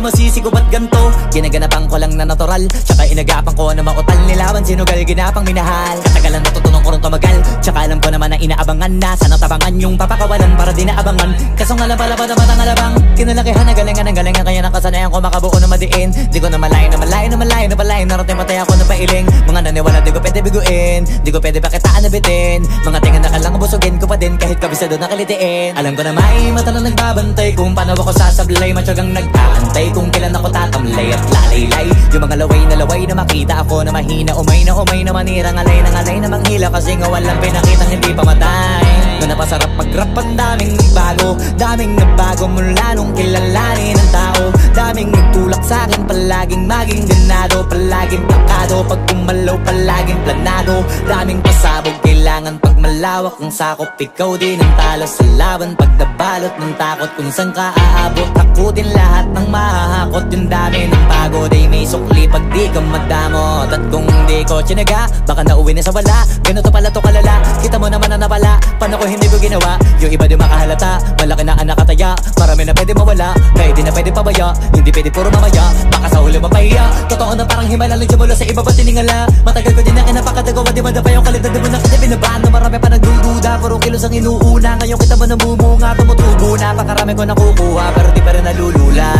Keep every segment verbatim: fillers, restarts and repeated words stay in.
masisigo ba't ganto? Ginaganapan ko lang na natural, tsaka inagapan ko na mautal. Nilaban sinugal, ginapang minahal. Katagalan natutunan ko rin tumagal, tsaka alam ko naman na inaabangan na sanang tabangan yung papakawalan para di naabangan. Kaso nga lang pala pa dapat ang alabang kinalakihan na galingan ng galingan, kaya nakasanayan ko makabuo na madiin. Di ko na malayo na malayo na malayo na palayo, narating patay ako na pailing. Mga naniwala di ko pwede biguin, di ko pwede pakitaan na bitin. Mga tingan na kalang busugin ko pa din kahit kabisado na kalitiin. Alam ko na may mata na nagbabantay kung paano ako sasablay, matyagang nag-aantay kung kailan ako tatamlay at lalaylay. Yung mga laway na laway na makita ako na mahina, umay na umay na manira, ngalay na ngalay na manghila, kasi nga walang pinakitang hindi pamatay. Na napasarap mag-rap, ang daming nagbago, daming nagbago mula nung kilalanin ng tao. Daming nagtulak sa'kin, palaging maging ganado, palaging plakado, pag kumalaw palaging planado. Daming pasabog, kailangan pag malawak ang sakop, ikaw din ang talo sa laban. Pag nabalot ng takot kung saan ka aabot, ako din lahat ng mahahakot. Yung dami ng pagod ay may sukli pag di ka madamot. At kung di ko tsinaga, baka nauwi na sa wala. Ganito pala to kalala, kita mo naman na napala. Paano ko hindi ko ginawa, yung iba di makahalata. Malaki na anak kataya, marami na pwede mawala, kaya di na pwede pabaya, hindi pwede puro mamaya, baka sa huli mapahiya. Totoo na parang himala lang simula sa iba ba tiningala. Matagal ko din na kinapakadagawa, di madapa yung kalidad, di mo na kita binabaan. Na marami pa nagdududa, puro kilos ang inuuna. Ngayon kita mo namumunga, tumutubo na, pakarami ko nakukuha, pero di pa rin nalulula.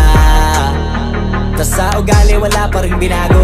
Tas sa ugali wala pa rin binago,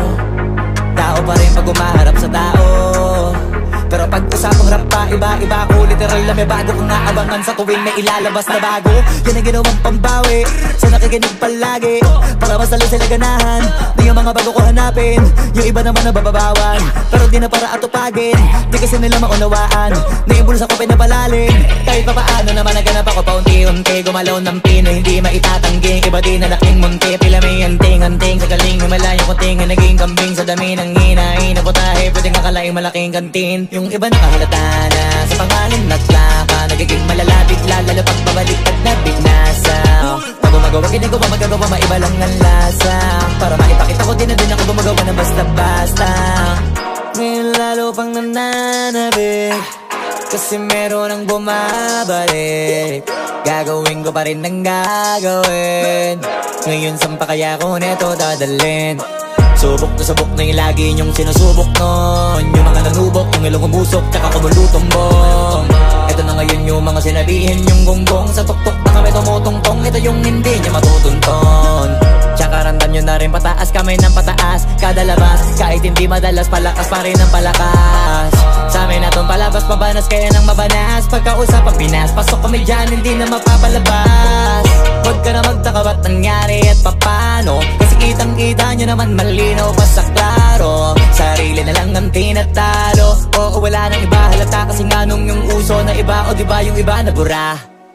tao pa rin pag umaharap sa tao. Pero pag usapang rap pa, iba-iba ko, literal na may bago kong naabangan sa tuwing may ilalabas na bago. Yan ang ginawang pambawi sa nakikinig palagi, para mas lalo sila ganahan na yung mga bago ko hanapin. Yung iba naman nabababawan, pero di na para atupagin. Di kasi nila maunawaan na yung bulsa ko pinapalalim. Kahit pa paano naman naganap ako paunti-unti, gumalaw ng pino, hindi maitatanggi. Iba din na laking munti, pila may anting-anting. Sa galing may malayo kunting, naging kambing sa dami ng hinahin na putahe, pwedeng akalaing malaking kantin. Yung iba nakahalata na sa pangalan at plaka, nagiging malalapit lalo pag babaliktad na binasa. Pag gumagawa, ginagawa, magagawa, maiba lang ang lasa, para maipakita ko din na din ako gumagawa na basta-basta. Ngayon lalo pang nananabik, kasi meron ang bumabalik. Gagawin ko pa rin ang gagawin. Ngayon saan pa kaya ko neto dadalhin? Subok na subok na yung lagi nyong sinusubok nun. Yung mga nanubok, yung ilong umusok, tsaka kumulutong bong. Ito na ngayon yung mga sinabihin yung gonggong. Sa tuktok na kami tumutungtong, ito yung hindi niya matutunton. Tsaka ramdam nyo na rin pataas, kamay ng pataas kada labas, kahit hindi madalas, palakas pa rin ang palakas. Sa amin natong palabas, pabanas kaya nang mabanas. Pagkausap ang Pinas, pasok kami dyan, hindi na mapapalabas. Huwag ka na magtaka ba't nangyari at papano, kasi kitang kita nyo naman malinaw pa sa klaro. Sarili na lang ang tinatalo, oo wala nang iba halata, kasi nga nung yung uso na iba, o diba yung iba na bura.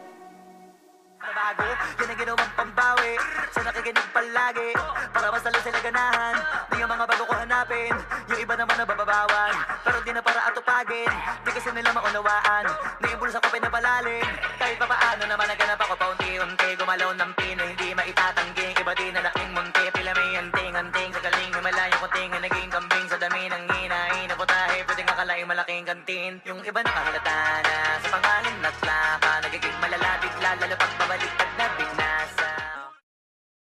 Nabago, yan ang ginawang pambawi sa nakikinig palagi, para mas lalo sila ganahan na yung mga bago ko hanapin. Yung iba naman nabababawan, pero di na para atupagin. Di kasi nila maunawaan na yung bulsa ko pinapalalim. Kahit pa paano naman naganap ako paunti-unti, gumalaw ng pino, hindi maitatanggi. Iba din na laking munti, pila may anting-anting. Sa galing may malayo kunting, naging kambing sa dami ng hinahin na putahe, pwedeng akalaing malaking kantin. Yung iba nakahalata na sa pangalan at plaka, nagiging malalapit lalo pag babaliktad na bigla.